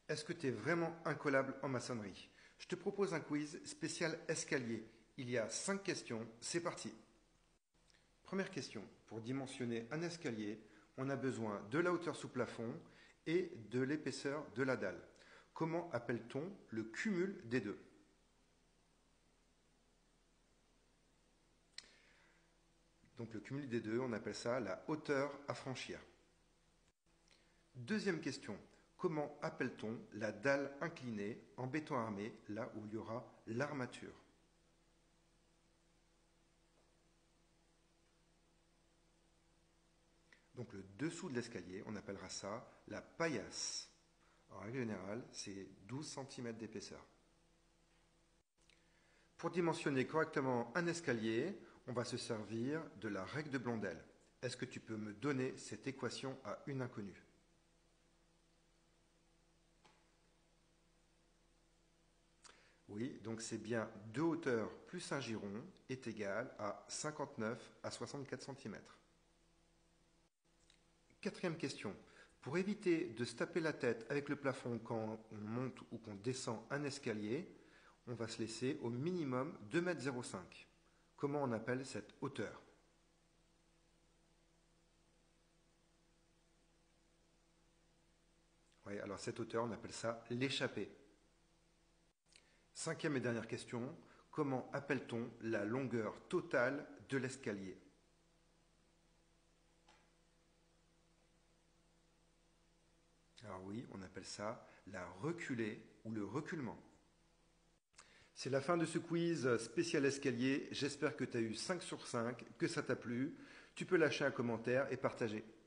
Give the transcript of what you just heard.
Est-ce que tu es vraiment incollable en maçonnerie? Je te propose un quiz spécial escalier. Il y a 5 questions, c'est parti. Première question. Pour dimensionner un escalier, on a besoin de la hauteur sous plafond et de l'épaisseur de la dalle. Comment appelle-t-on le cumul des deux? Donc le cumul des deux, on appelle ça la hauteur à franchir. Deuxième question. Comment appelle-t-on la dalle inclinée en béton armé, là où il y aura l'armature? Donc le dessous de l'escalier, on appellera ça la paillasse. En règle générale, c'est 12 cm d'épaisseur. Pour dimensionner correctement un escalier, on va se servir de la règle de Blondel. Est-ce que tu peux me donner cette équation à une inconnue? Oui, donc c'est bien 2 hauteurs plus un giron est égal à 59 à 64 cm. Quatrième question. Pour éviter de se taper la tête avec le plafond quand on monte ou qu'on descend un escalier, on va se laisser au minimum 2,05 m. Comment on appelle cette hauteur? Oui, alors cette hauteur, on appelle ça l'échappée. Cinquième et dernière question. Comment appelle-t-on la longueur totale de l'escalier? Alors oui, on appelle ça la reculée ou le reculement. C'est la fin de ce quiz spécial escalier. J'espère que tu as eu 5 sur 5, que ça t'a plu. Tu peux lâcher un commentaire et partager.